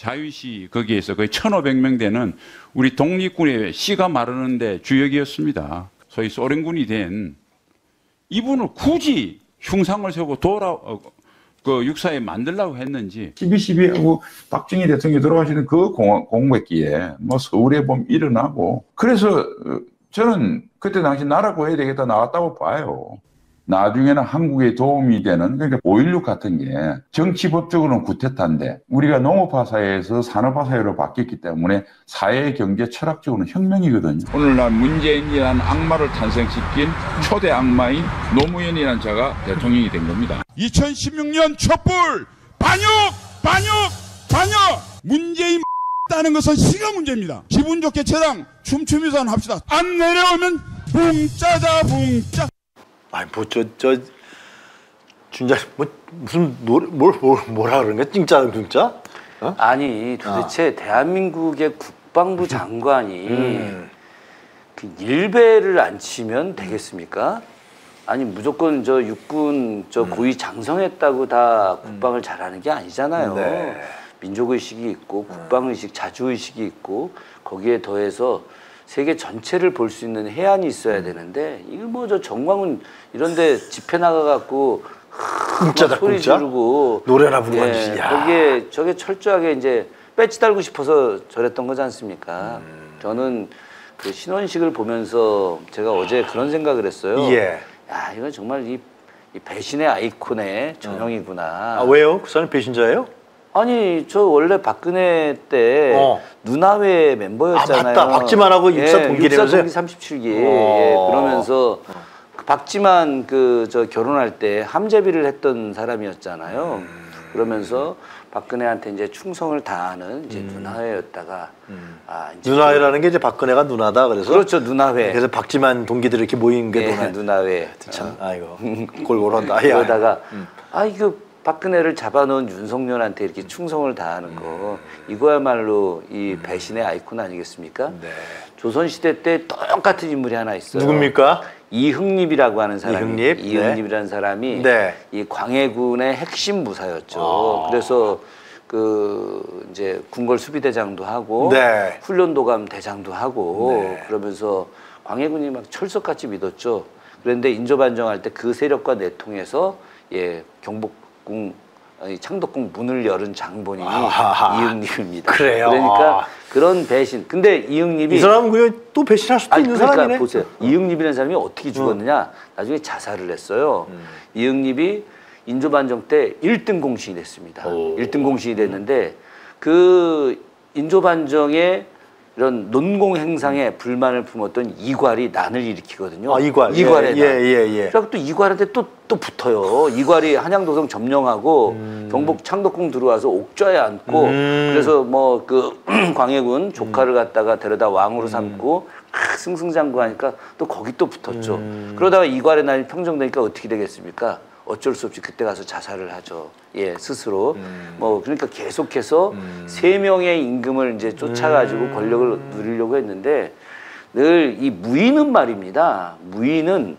자유시 거기에서 거의 1,500명 되는 우리 독립군의 씨가 마르는데 주역이었습니다. 소위 소련군이 된 이분을 굳이 흉상을 세우고 그 육사에 만들려고 했는지. 12.12하고 박정희 대통령이 돌아가시는 그 공백기에 뭐 서울에 보면 일어나고, 그래서 저는 그때 당시 나라 구해야 되겠다 나왔다고 봐요. 나중에는 한국에 도움이 되는, 그러니까 5.16 같은 게 정치법적으로는 구태타인데 우리가 농업화 사회에서 산업화 사회로 바뀌었기 때문에 사회, 경제, 철학적으로는 혁명이거든요. 오늘날 문재인이라는 악마를 탄생시킨 초대 악마인 노무현이라는 자가 대통령이 된 겁니다. 2016년 촛불 반역! 문재인 따는 것은 시가 문제입니다. 기분 좋게 저랑 춤추면서 합시다. 안 내려오면 붕짜자 붕짜. 아니 진짜 무슨 뭐라 그러는 거야? 찡짜? 어? 아니 도대체 대한민국의 국방부 장관이 그 일배를 안 치면 되겠습니까? 아니 무조건 저 육군 저 고위 장성했다고 다 국방을 잘하는 게 아니잖아요. 네. 민족의식이 있고 국방의식, 자주의식이 있고 거기에 더해서 세계 전체를 볼 수 있는 해안이 있어야 되는데 이거 뭐 저 정광훈 이런데 집회 나가갖고 소리 지르고 노래나 부르고 예, 거기에 저게 철저하게 이제 배지 달고 싶어서 저랬던 거지 않습니까? 저는 그 신원식을 보면서 제가 어제 그런 생각을 했어요. 예. 야 이건 정말 이 배신의 아이콘의 전형이구나. 아 왜요? 그 사람 배신자예요? 아니 저 원래 박근혜 때 누나회 멤버였잖아요. 아 맞다. 박지만하고 육사 동기라면서요? 육사 동기 37기. 예, 그러면서 박지만 그 저 결혼할 때 함재비를 했던 사람이었잖아요. 그러면서 박근혜한테 이제 충성을 다하는 이제 누나회였다가 이제 누나회라는 게 이제 박근혜가 누나다 그래서 그렇죠 누나회. 그래서 박지만 동기들이 이렇게 모인 게 누나회. 참 아이고 골골한다. 그러다가 이거 박근혜를 잡아놓은 윤석열한테 이렇게 충성을 다하는 거 이거야말로 이 배신의 아이콘 아니겠습니까? 네. 조선시대 때 똑같은 인물이 하나 있어요. 누굽니까? 이흥립이라고 하는 사람이 이흥립이라는 네. 사람이 네. 이 광해군의 핵심 부사였죠. 그래서 그 이제 궁궐 수비대장도 하고 네. 훈련도감 대장도 하고 네. 그러면서 광해군이 막 철석같이 믿었죠. 그런데 인조반정할 때 그 세력과 내통해서 경복궁 창덕궁 문을 열은 장본인이 이응립입니다. 그래요. 그러니까 그런 배신. 근데 이응립이 이 사람은 그냥 또 배신할 수도 있는 그러니까 사람이네. 보세요. 이응립이라는 사람이 어떻게 죽었느냐? 나중에 자살을 했어요. 이응립이 인조반정 때 1등 공신이 됐습니다. 1등 공신이 됐는데 그 인조반정의 이런 논공 행상에 불만을 품었던 이괄이 난을 일으키거든요. 이괄에 그래서 또 이괄한테 또 붙어요. 이괄이 한양도성 점령하고 경복 창덕궁 들어와서 옥좌에 앉고 그래서 뭐 그 광해군 조카를 갖다가 데려다 왕으로 삼고 승승장구하니까 또 거기 또 붙었죠. 그러다가 이괄의 난이 평정되니까 어떻게 되겠습니까? 어쩔 수 없이 그때 가서 자살을 하죠. 스스로. 뭐 그러니까 계속해서 3명의 임금을 이제 쫓아가지고 권력을 누리려고 했는데 늘 이 무인은 말입니다. 무인은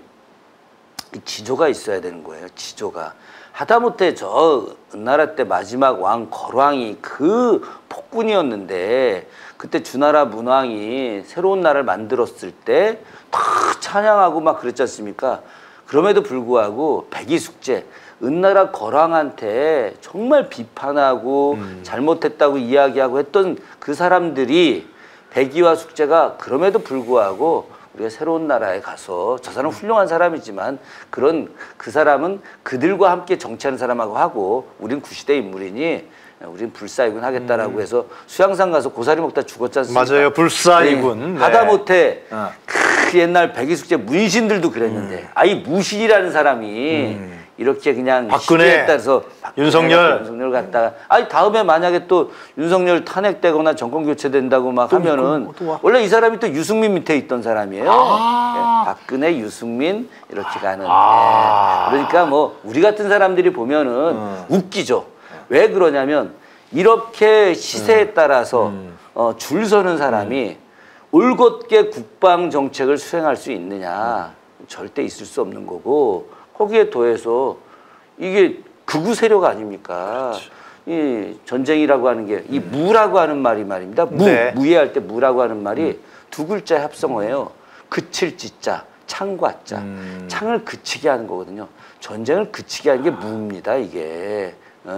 지조가 있어야 되는 거예요. 지조가. 하다못해 저 은나라 때 마지막 왕 걸왕이 그 폭군이었는데 그때 주나라 문왕이 새로운 나라를 만들었을 때 다 찬양하고 막 그랬지 않습니까? 그럼에도 불구하고 백이숙제 은나라 걸왕한테 정말 비판하고 잘못했다고 이야기하고 했던 그 사람들이 백이와 숙제가 그럼에도 불구하고 우리가 새로운 나라에 가서 저 사람은 훌륭한 사람이지만 그 사람은 그들과 함께 정치하는 사람하고 하고 우린 구시대 인물이니 우린 불사이군 하겠다라고 해서 수양산 가서 고사리 먹다 죽었지 않습니까? 맞아요. 불사이군. 네. 하다못해 그 옛날 백이숙제 문신들도 그랬는데 이 무신이라는 사람이 이렇게 그냥 박근혜 따라서 윤석열 갖다가 다음에 만약에 또 윤석열 탄핵되거나 정권 교체된다고 막 하면은 원래 이 사람이 또 유승민 밑에 있던 사람이에요. 박근혜, 유승민 이렇게 가는. 그러니까 뭐 우리 같은 사람들이 보면은 웃기죠. 왜 그러냐면 이렇게 시세에 따라서 줄 서는 사람이 올곧게 국방 정책을 수행할 수 있느냐? 절대 있을 수 없는 거고 거기에 더해서 이게 극우 세력 아닙니까? 이 전쟁이라고 하는 게 이 무라고 하는 말이 말입니다. 네. 무예할 때 무라고 하는 말이 두 글자의 합성어예요. 그칠 지자, 창과자. 창을 그치게 하는 거거든요. 전쟁을 그치게 하는 게 무입니다, 이게.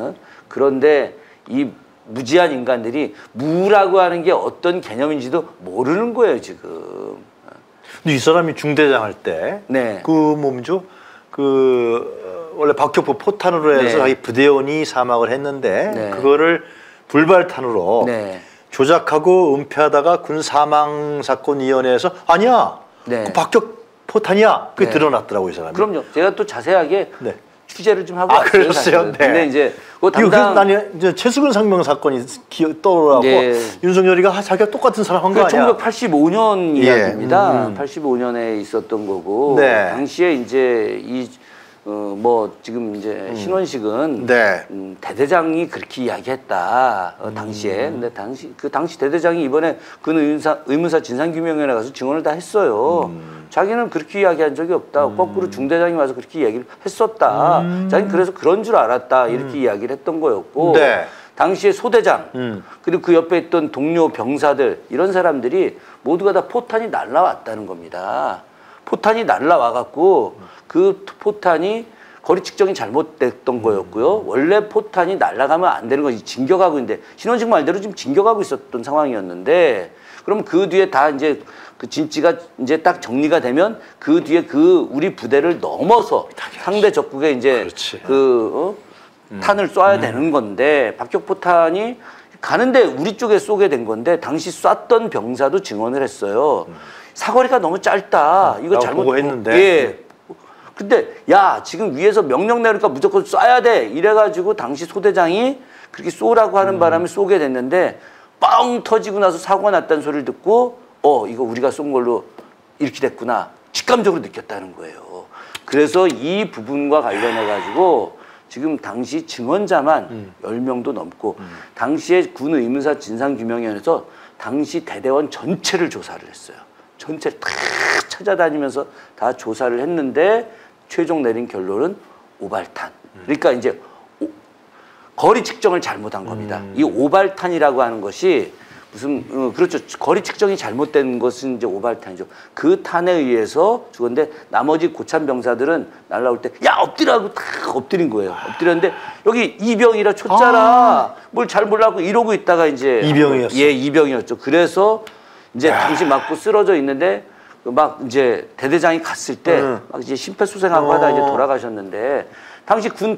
그런데 이 무지한 인간들이 무라고 하는 게 어떤 개념인지도 모르는 거예요, 지금. 근데 이 사람이 중대장 할 때, 네. 그 몸죠? 원래 박격포 포탄으로 해서 네. 자기 부대원이 사망을 했는데, 네. 그거를 불발탄으로 네. 조작하고 은폐하다가 군 사망 사건 위원회에서 아니야, 네. 그 박격 포탄이야. 그게 네. 드러났더라고 이 사람이. 그럼요. 제가 또 자세하게 네. 취재를 좀 하고 아, 왔어요. 그랬어요? 사실은. 네. 근데 이제 그 이거 담당 나는 이제 최수근 상명 사건이 떠오르고 네. 윤석열이가 자기가 똑같은 사람 한 거 아니야? 1985년 예. 이야기입니다. 85년에 있었던 거고 네. 당시에 이제 뭐 지금 이제 신원식은 네. 대대장이 그렇게 이야기했다 당시에. 근데 당시 대대장이 이번에 군 의문사 진상규명위원회 가서 증언을 다 했어요. 자기는 그렇게 이야기한 적이 없다. 거꾸로 중대장이 와서 그렇게 이야기를 했었다. 자기는 그래서 그런 줄 알았다. 이렇게 이야기를 했던 거였고. 네. 당시에 소대장 그리고 그 옆에 있던 동료 병사들 이런 사람들이 모두가 다 포탄이 날라왔다는 겁니다. 포탄이 날라와갖고 그 포탄이 거리 측정이 잘못됐던 거였고요. 원래 포탄이 날아가면 안 되는 것이 진격하고 있는데 신원식 말대로 지금 진격하고 있었던 상황이었는데 그럼 그 뒤에 다 이제 그 진지가 이제 딱 정리가 되면 그 뒤에 그 우리 부대를 넘어서 상대 적국에 이제 그렇지. 탄을 쏴야 되는 건데 박격포탄이 가는데 우리 쪽에 쏘게 된 건데 당시 쐈던 병사도 증언을 했어요. 사거리가 너무 짧다. 이거 잘못 보고했는데. 예. 근데 야 지금 위에서 명령 내니까 무조건 쏴야 돼. 이래가지고 당시 소대장이 그렇게 쏘라고 하는 바람에 쏘게 됐는데 뻥 터지고 나서 사고가 났다는 소리를 듣고 이거 우리가 쏜 걸로 이렇게 됐구나. 직감적으로 느꼈다는 거예요. 그래서 이 부분과 관련해가지고 지금 당시 증언자만 10명도 넘고 당시에 군 의문사 진상규명위원회에서 당시 대대원 전체를 조사를 했어요. 전체를 다 찾아다니면서 다 조사를 했는데 최종 내린 결론은 오발탄. 그러니까 이제 거리 측정을 잘못한 겁니다. 이 오발탄이라고 하는 것이 무슨 그렇죠. 거리 측정이 잘못된 것은 이제 오발탄이죠. 그 탄에 의해서 죽었는데 나머지 고참 병사들은 날라올 때 야 엎드리라고 탁 엎드린 거예요. 엎드렸는데 여기 이병이라 초짜라 뭘 잘 몰라고 이러고 있다가 이제 이병이었어. 예, 이병이었죠. 그래서 이제 당시 맞고 쓰러져 있는데 막 이제 대대장이 갔을 때 막 이제 심폐소생하고 하다 이제 돌아가셨는데 당시 군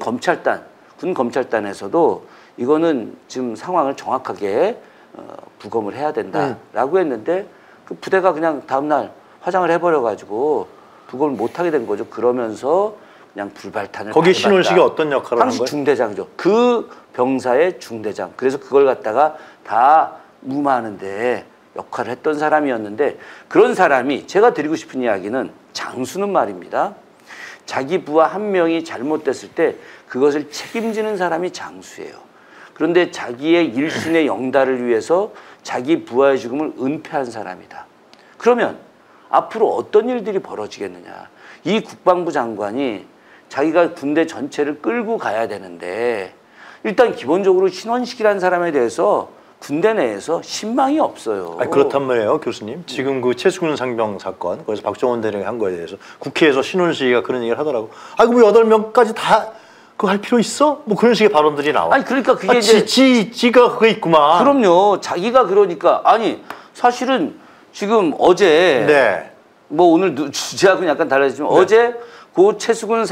검찰단에서도 이거는 지금 상황을 정확하게 부검을 해야 된다라고 했는데 그 부대가 그냥 다음날 화장을 해버려가지고 부검을 못하게 된 거죠. 그러면서 그냥 불발탄을 거기 밟았다. 신원식이 어떤 역할을 한 당시 거예요? 중대장이죠. 그 병사의 중대장. 그래서 그걸 갖다가 다 무마하는데 역할을 했던 사람이었는데 그런 사람이 제가 드리고 싶은 이야기는 장수는 말입니다. 자기 부하 한 명이 잘못됐을 때 그것을 책임지는 사람이 장수예요. 그런데 자기의 일신의 영달을 위해서 자기 부하의 죽음을 은폐한 사람이다. 그러면 앞으로 어떤 일들이 벌어지겠느냐. 이 국방부 장관이 자기가 군대 전체를 끌고 가야 되는데 일단 기본적으로 신원식이라는 사람에 대해서 군대 내에서 신망이 없어요. 아니, 그렇단 말이에요, 교수님. 지금 그 최수근 상병 사건, 거기서 박정원 대령이 한 거에 대해서 국회에서 신원식이가 그런 얘기를 하더라고. 아이고, 뭐 8명까지 다 그거 할 필요 있어? 뭐 그런 식의 발언들이 나와. 아니, 그러니까 그게 이제. 지가 그거 있구만. 그럼요. 자기가 그러니까. 아니, 사실은 지금 어제. 네. 뭐 오늘 주제하고는 약간 달라지지만 네. 어제 그 최수근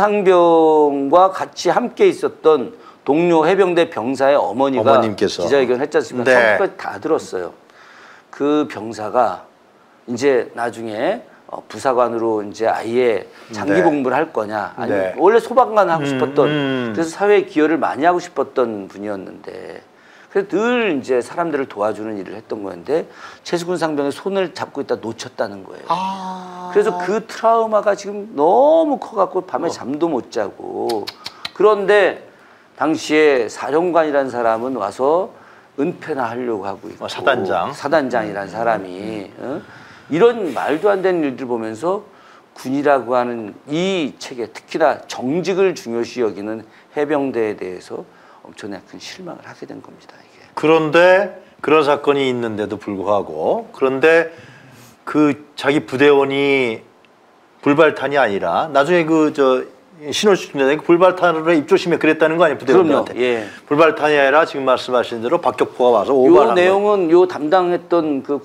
상병과 같이 함께 있었던 동료 해병대 병사의 어머님께서. 기자회견 했지 않습니까? 네. 성까지 다 들었어요. 그 병사가 이제 나중에 부사관으로 이제 아예 장기 네. 복무를 할 거냐 아니면 네. 원래 소방관 하고 싶었던 그래서 사회에 기여를 많이 하고 싶었던 분이었는데 그래서 늘 이제 사람들을 도와주는 일을 했던 거였는데 최수근 상병의 손을 잡고 있다 놓쳤다는 거예요. 그래서 그 트라우마가 지금 너무 커갖고 밤에 잠도 못 자고 그런데 당시에 사령관이라는 사람은 와서 은폐나 하려고 하고 있고 사단장이라는 사람이 이런 말도 안 되는 일들 보면서 군이라고 하는 이 체계 특히나 정직을 중요시 여기는 해병대에 대해서 엄청나게 큰 실망을 하게 된 겁니다. 이게. 그런데 그런 사건이 있는데도 불구하고 그런데 그 자기 부대원이 불발탄이 아니라 나중에 신원식 중대장이 불발탄으로 입조심에 그랬다는 거 아니에요? 부대원들한테. 그럼요. 예. 불발탄이 아니라 지금 말씀하신 대로 박격포가 와서 요 오발한 내용은 요 담당했던 그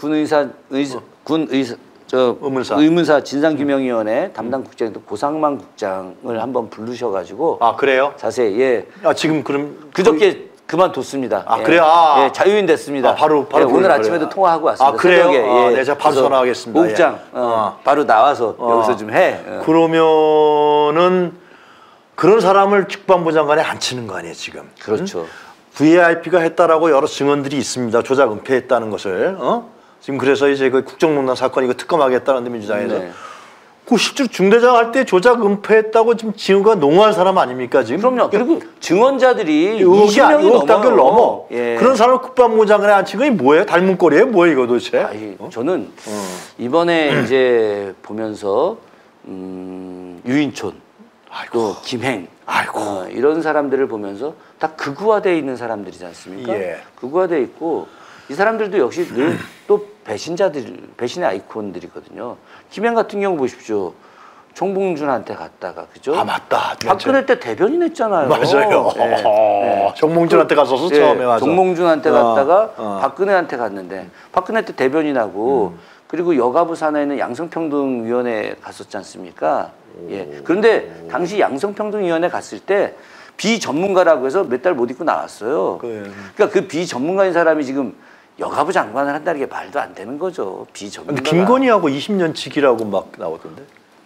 의문사 진상규명위원회 담당 국장인 고상만 국장을 한번 부르셔가지고 아 그래요? 자세히 예. 아 지금 그럼 그저께 그만뒀습니다. 아, 예. 그래요? 아. 예, 자유인 됐습니다. 아, 바로 예, 오늘 그래요. 아침에도 통화하고 왔습니다. 아, 그래요? 새벽에. 아, 네, 제가 바로 그래서 전화하겠습니다. 오 국장 예. 바로 나와서 여기서 좀 해. 그러면은 그런 사람을 국방부 장관에 앉히는 거 아니에요 지금? 그렇죠. VIP가 했다라고 여러 증언들이 있습니다. 조작 은폐했다는 것을. 지금 그래서 이제 그 국정농단 사건 이거 특검하겠다는데 민주당에서. 네. 그 실제로 중대장 할 때 조작 은폐했다고 지금 증거가 농후한 사람 아닙니까 지금? 그럼요. 그리고 증언자들이 의혹이 20명이 의혹 단계를 넘어. 예. 그런 사람을 국방부 장관에 앉힌 건 뭐예요? 닮은 꼴이에요? 뭐예요 이거 도대체? 아니, 저는 이번에 이제 보면서 유인촌, 또 김행, 이런 사람들을 보면서 다 극우화되어 있는 사람들이지 않습니까? 예. 극우화되어 있고 이 사람들도 역시 늘 또 배신의 아이콘들이거든요. 김행 같은 경우 보십시오. 정봉준한테 갔다가 그죠? 아 맞다. 박근혜 때 대변인 했잖아요. 맞아요. 정몽준한테 갔었어 처음에 와서. 정몽준한테 갔다가 박근혜한테 갔는데 박근혜 때 대변인하고 그리고 여가부 산하에는 양성평등위원회 갔었지 않습니까? 예. 그런데 당시 양성평등위원회 갔을 때 비전문가라고 해서 몇 달 못 있고 나왔어요. 그러니까 그 비전문가인 사람이 지금 여가부 장관을 한다는 게 말도 안 되는 거죠. 비전문가. 근데 김건희하고 20년 지기라고 막 나오던데.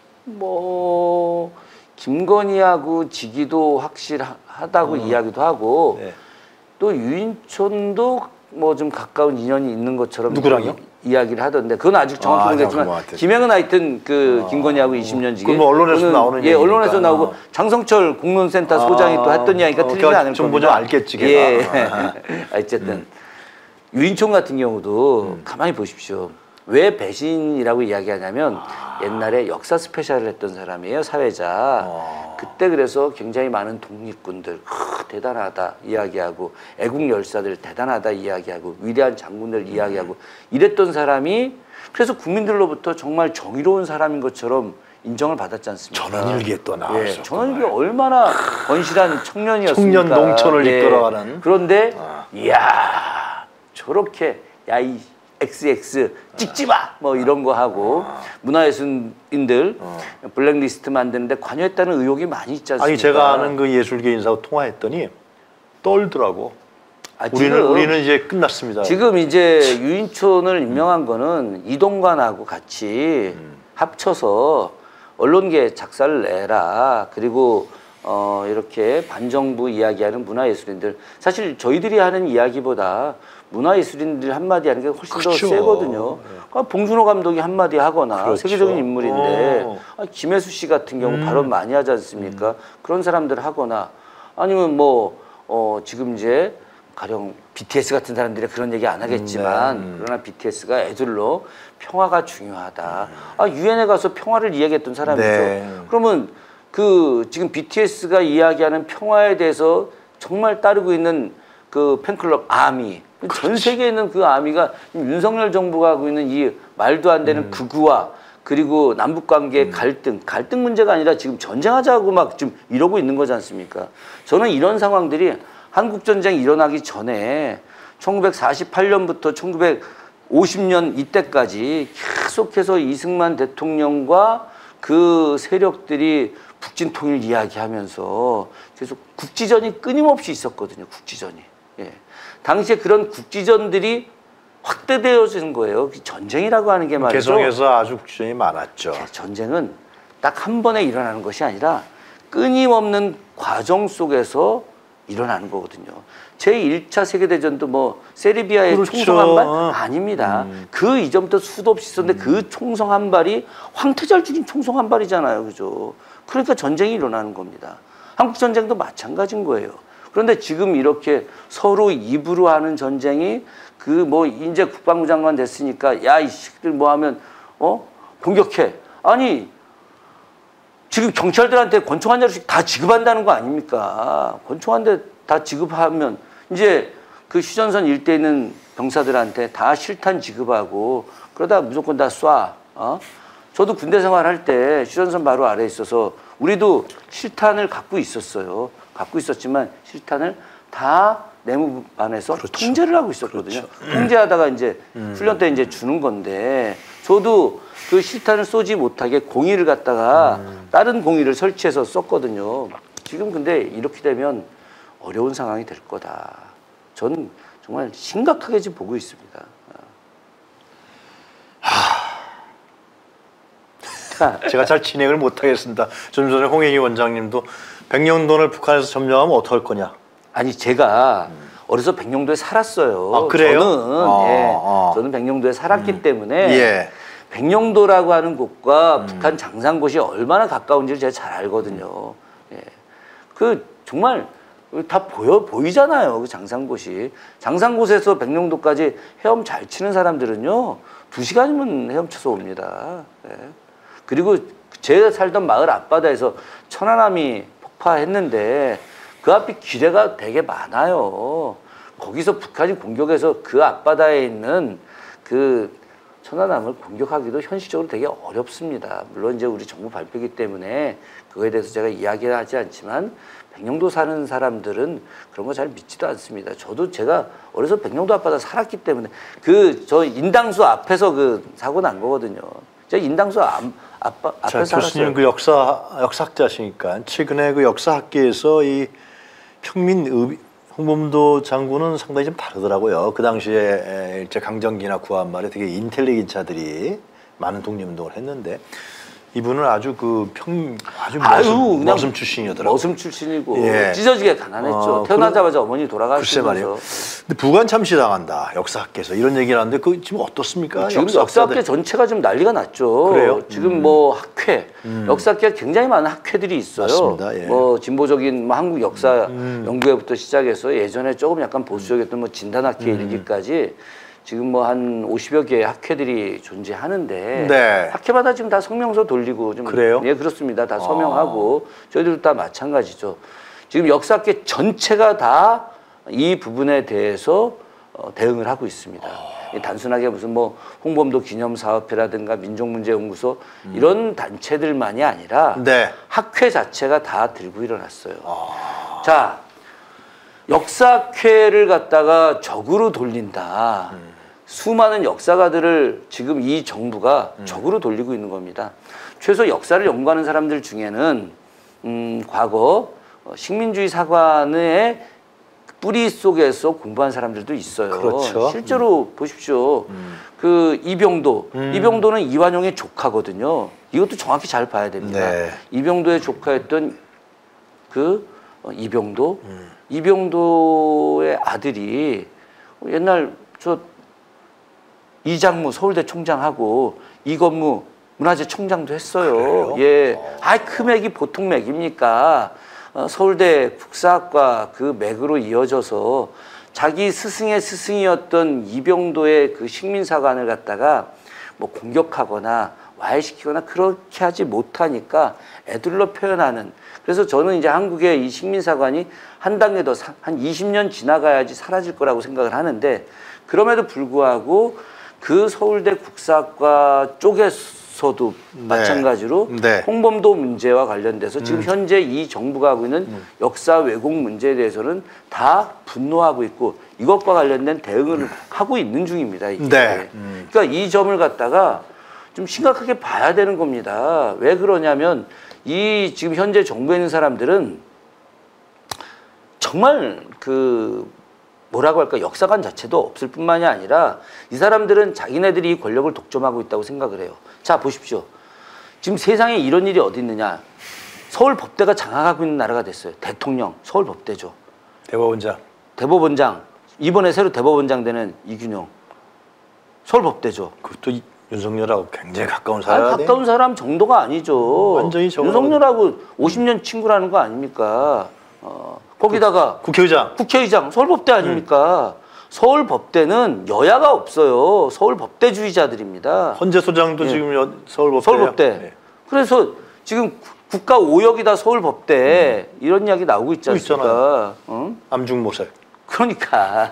뭐 김건희하고 지기도 확실하다고 이야기도 하고 네. 또 유인촌도 뭐 좀 가까운 인연이 있는 것처럼 누구랑요? 이야기를 하던데 그건 아직 정확히 모르겠지만 김행은 하여튼 그 김건희하고 20년 지기. 그럼 언론에서 나오는 예, 얘기니까. 언론에서 나오고 장성철 공론센터 소장이 또 했던 이야기가 틀리지 않을 겁니다. 정보 좀 알겠지, 걔가. 예. 어쨌든 유인촌 같은 경우도 가만히 보십시오. 왜 배신이라고 이야기하냐면 옛날에 역사 스페셜을 했던 사람이에요. 사회자. 그때 그래서 굉장히 많은 독립군들 대단하다 이야기하고 애국 열사들 대단하다 이야기하고 위대한 장군들 이야기하고 이랬던 사람이 그래서 국민들로부터 정말 정의로운 사람인 것처럼 인정을 받았지 않습니까? 전원일기에 또 나왔어. 예, 전원일기 얼마나 건실한 청년이었습니까? 청년 농촌을 이끌어가는. 그런데 이야 저렇게 야이 XX 찍지 마! 뭐 이런 거 하고 문화예술인들 블랙리스트 만드는데 관여했다는 의혹이 많이 있지 않습니까? 아니 제가 아는 그 예술계 인사하고 통화했더니 떨더라고. 아, 우리는 이제 끝났습니다. 지금 이제 유인촌을 임명한 거는 이동관하고 같이 합쳐서 언론계 작사를 내라. 그리고 이렇게 반정부 이야기하는 문화예술인들 사실 저희들이 하는 이야기보다 문화예술인들 한마디 하는 게 훨씬 그렇죠. 더 세거든요. 그러니까 봉준호 감독이 한마디 하거나 그렇죠. 세계적인 인물인데 김혜수 씨 같은 경우 발언 많이 하지 않습니까? 그런 사람들 하거나 아니면 뭐 지금 이제 가령 BTS 같은 사람들이 그런 얘기 안 하겠지만 그러나 BTS가 애들로 평화가 중요하다. 유엔에 가서 평화를 이야기했던 사람이죠. 네. 그러면 그 지금 BTS가 이야기하는 평화에 대해서 정말 따르고 있는 그 팬클럽 아미 전 세계에 있는 그 아미가 윤석열 정부가 하고 있는 이 말도 안 되는 극우화 그리고 남북관계 갈등 문제가 아니라 지금 전쟁하자고 막 지금 이러고 있는 거지 않습니까? 저는 이런 상황들이 한국전쟁이 일어나기 전에 1948년부터 1950년 이때까지 계속해서 이승만 대통령과 그 세력들이 북진 통일 이야기하면서 계속 국지전이 끊임없이 있었거든요. 국지전이. 예. 당시에 그런 국지전들이 확대되어지는 거예요. 전쟁이라고 하는 게 말이죠. 개성에서 아주 국지전이 많았죠. 전쟁은 딱 한 번에 일어나는 것이 아니라 끊임없는 과정 속에서 일어나는 거거든요. 제1차 세계대전도 뭐 세르비아의 그렇죠. 총성 한 발? 아닙니다. 그 이전부터 수도 없이 있었는데 그 총성 한 발이 황태자를 죽인 총성 한 발이잖아요. 그죠? 그러니까 전쟁이 일어나는 겁니다. 한국전쟁도 마찬가지인 거예요. 그런데 지금 이렇게 서로 입으로 하는 전쟁이 그 뭐 이제 국방부 장관 됐으니까 야 이 새끼들 뭐 하면 공격해. 아니 지금 경찰들한테 권총 한 자루씩 다 지급한다는 거 아닙니까? 권총 한 대 다 지급하면 이제 그 휴전선 일대에 있는 병사들한테 다 실탄 지급하고 그러다 무조건 다 쏴. 저도 군대 생활할 때 휴전선 바로 아래에 있어서 우리도 실탄을 갖고 있었어요. 갖고 있었지만 실탄을 다 내무반에서 그렇죠. 통제를 하고 있었거든요. 그렇죠. 통제하다가 이제 훈련 때 이제 주는 건데 저도 그 실탄을 쏘지 못하게 공의를 갖다가 다른 공의를 설치해서 썼거든요. 지금 근데 이렇게 되면 어려운 상황이 될 거다. 저는 정말 심각하게 지금 보고 있습니다. 제가 잘 진행을 못하겠습니다. 좀 전에 홍영희 원장님도 백령돈을 북한에서 점령하면 어떡할 거냐. 아니 제가 어려서 백령도에 살았어요. 아, 그래요? 저는 백령도에 살았기 때문에 예. 백령도라고 하는 곳과 북한 장산곳이 얼마나 가까운지를 제가 잘 알거든요. 예. 그 정말 다 보이잖아요. 그 장산곳이. 장산곳에서 백령도까지 헤엄 잘 치는 사람들은요 2시간이면 헤엄쳐서 옵니다. 예. 그리고 제가 살던 마을 앞바다에서 천안함이 폭파했는데 그 앞이 기뢰가 되게 많아요. 거기서 북한이 공격해서 그 앞바다에 있는 그 천안함을 공격하기도 현실적으로 되게 어렵습니다. 물론 이제 우리 정부 발표기 때문에 그거에 대해서 제가 이야기를 하지 않지만 백령도 사는 사람들은 그런 거 잘 믿지도 않습니다. 저도 제가 어려서 백령도 앞바다 살았기 때문에 저 인당수 앞에서 그 사고 난 거거든요. 제가 인당수 앞에서 자, 교수님 살았어요. 그 역사학자시니까 최근에 그 역사학계에서 이 평민 홍범도 장군은 상당히 좀 다르더라고요. 그 당시에 일제 강점기나 구한말에 되게 인텔리gen자들이 많은 독립운동을 했는데 이분은 아주 아주 머슴 출신이더라고요. 머슴 출신이고 예. 찢어지게 가난했죠. 태어나자마자 어머니 글쎄 돌아가시면서. 말이에요. 근데 부관 참시당한다. 역사학계에서 이런 얘기를 하는데 그 지금 어떻습니까? 지금 역사학계 전체가 좀 난리가 났죠. 그래요? 지금 뭐 학회, 역사학계가 굉장히 많은 학회들이 있어요. 맞습니다. 예. 뭐 진보적인 뭐 한국 역사 연구회부터 시작해서 예전에 조금 약간 보수적이었던 뭐 진단학회에 이르기까지 지금 뭐 한 50여 개의 학회들이 존재하는데 네. 학회마다 지금 다 성명서 돌리고 좀 그래요? 예, 그렇습니다. 다 서명하고 저희들도 다 마찬가지죠. 지금 역사학계 전체가 다 이 부분에 대해서 대응을 하고 있습니다. 단순하게 무슨 뭐 홍범도 기념사업회라든가 민족문제연구소 이런 단체들만이 아니라 네. 학회 자체가 다 들고 일어났어요. 자, 역사학회를 갖다가 적으로 돌린다. 수많은 역사가들을 지금 이 정부가 적으로 돌리고 있는 겁니다. 최소 역사를 연구하는 사람들 중에는 과거 식민주의 사관의 뿌리 속에서 공부한 사람들도 있어요. 그렇죠. 실제로 보십시오. 그 이병도는 이완용의 조카거든요. 이것도 정확히 잘 봐야 됩니다. 네. 이병도의 조카였던 그 이병도의 아들이 옛날 이장무 서울대 총장하고 이건무 문화재 총장도 했어요. 그래요? 예, 그 맥이 보통 맥입니까? 서울대 국사학과 그 맥으로 이어져서 자기 스승의 스승이었던 이병도의 그 식민사관을 갖다가 뭐 공격하거나 와해시키거나 그렇게 하지 못하니까 애들로 표현하는. 그래서 저는 이제 한국의 이 식민사관이 한 단계 더 한 20년 지나가야지 사라질 거라고 생각을 하는데 그럼에도 불구하고 그 서울대 국사학과 쪽에서도 마찬가지로 네. 홍범도 문제와 관련돼서 지금 현재 이 정부가 하고 있는 역사 왜곡 문제에 대해서는 다 분노하고 있고 이것과 관련된 대응을 하고 있는 중입니다. 이게. 네. 그러니까 이 점을 갖다가 좀 심각하게 봐야 되는 겁니다. 왜 그러냐면 이 지금 현재 정부에 있는 사람들은 정말 뭐라고 할까 역사관 자체도 없을 뿐만이 아니라 이 사람들은 자기네들이 이 권력을 독점하고 있다고 생각을 해요. 자 보십시오. 지금 세상에 이런 일이 어디 있느냐. 서울법대가 장악하고 있는 나라가 됐어요. 대통령, 서울법대죠. 대법원장. 이번에 새로 대법원장 되는 이균용. 서울법대죠. 그것도 윤석열하고 굉장히 가까운 사람. 가까운 사람 정도가 아니죠. 완전히 윤석열하고 50년 친구라는 거 아닙니까? 거기다가 국회의장 서울법대 아닙니까? 서울법대는 여야가 없어요. 서울법대주의자들입니다. 헌재 소장도 지금 서울법대. 네. 그래서 지금 국가 오역이다 서울법대 이런 이야기 나오고 있지 않습니까? 응? 암중모색. 그러니까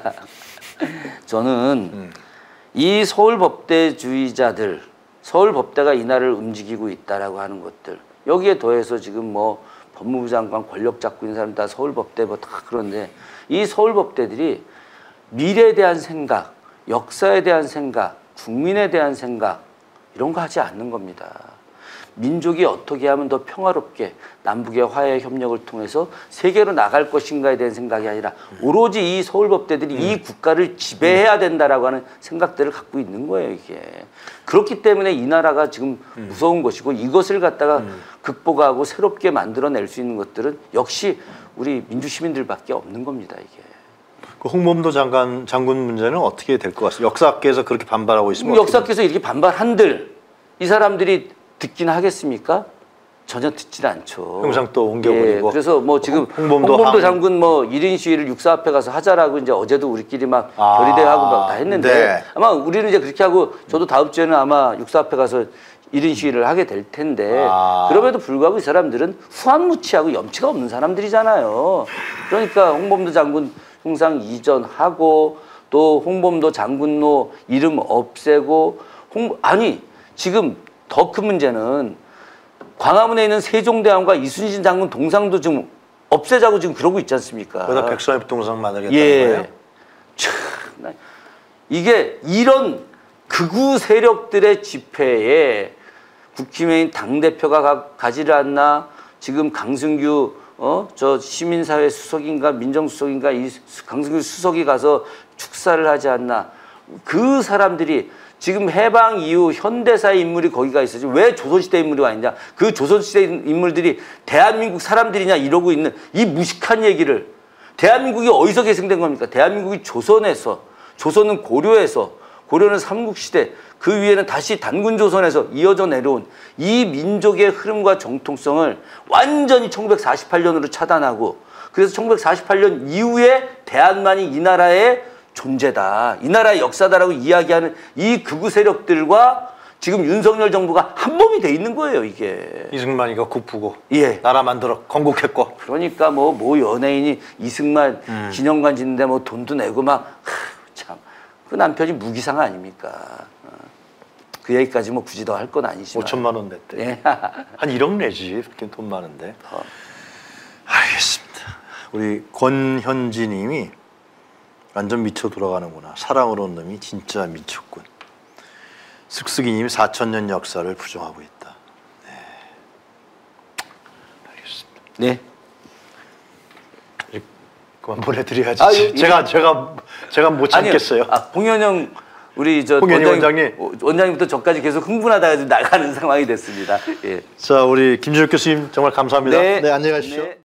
저는 이 서울법대주의자들, 서울법대가 이 나라를 움직이고 있다라고 하는 것들 여기에 더해서 지금 뭐 법무부 장관 권력 잡고 있는 사람 다 서울법대 뭐 다 그런데 이 서울법대들이 미래에 대한 생각, 역사에 대한 생각, 국민에 대한 생각 이런 거 하지 않는 겁니다. 민족이 어떻게 하면 더 평화롭게 남북의 화해 협력을 통해서 세계로 나갈 것인가에 대한 생각이 아니라 오로지 이 서울법대들이 이 국가를 지배해야 된다라고 하는 생각들을 갖고 있는 거예요, 이게. 그렇기 때문에 이 나라가 지금 무서운 것이고 이것을 갖다가 극복하고 새롭게 만들어낼 수 있는 것들은 역시 우리 민주시민들밖에 없는 겁니다, 이게. 그 홍범도 장군 문제는 어떻게 될 것 같습니다. 역사학계에서 그렇게 반발하고 있으면 역사께서 이렇게 반발한들 이 사람들이 듣긴 하겠습니까? 전혀 듣질 않죠. 항상 또 옮겨버리고. 그래서 뭐 지금 홍범도 장군 뭐 1인 시위를 육사 앞에 가서 하자라고 이제 어제도 우리끼리 막 결의대하고 막 다 했는데 네. 아마 우리는 이제 그렇게 하고 저도 다음 주에는 아마 육사 앞에 가서 1인 시위를 하게 될 텐데 그럼에도 불구하고 이 사람들은 후한무치하고 염치가 없는 사람들이잖아요. 그러니까 홍범도 장군 흉상 이전하고 또 홍범도 장군로 이름 없애고 아니 지금 더 큰 문제는 광화문에 있는 세종대왕과 이순신 장군 동상도 좀 없애자고 지금 그러고 있지 않습니까? 거기다 백선엽 동상 만들겠다는 거예요? 참, 이게 이런 극우 세력들의 집회에 국힘의인 당대표가 가지를 않나 지금 강승규 저 시민사회 수석인가 민정수석인가 이 강승규 수석이 가서 축사를 하지 않나 그 사람들이 지금 해방 이후 현대사의 인물이 거기가 있어지 왜 조선시대 인물이 와 있냐 그 조선시대 인물들이 대한민국 사람들이냐 이러고 있는 이 무식한 얘기를 대한민국이 어디서 계승된 겁니까? 대한민국이 조선에서 조선은 고려에서 고려는 삼국시대 그 위에는 다시 단군조선에서 이어져 내려온 이 민족의 흐름과 정통성을 완전히 1948년으로 차단하고 그래서 1948년 이후에 대한만이 이 나라의 존재다. 이 나라의 역사다라고 이야기하는 이 극우 세력들과 지금 윤석열 정부가 한 몸이 돼 있는 거예요, 이게. 이승만이가 국부고 예. 나라 만들어 건국했고. 그러니까 뭐 연예인이 이승만 기념관 짓는데 뭐 돈도 내고 막 참 그 남편이 무기상 아닙니까? 그 얘기까지 뭐 굳이 더 할 건 아니지만 5천만 원 냈대. 예. 한 1억 내지. 그렇게 돈 많은데. 알겠습니다. 우리 권현지 님이 완전 미쳐 돌아가는구나. 사랑으로 온 놈이 진짜 미쳤군. 슥슥이 님이 4,000년 역사를 부정하고 있다. 네. 알겠습니다. 네. 그만 보내드려야지. 예. 제가 못 참겠어요. 아니요. 홍현영 우리 저 원장님. 원장님부터 저까지 계속 흥분하다가 나가는 상황이 됐습니다. 예. 자, 우리 김준혁 교수님 정말 감사합니다. 네. 네, 안녕히 가십시오. 네.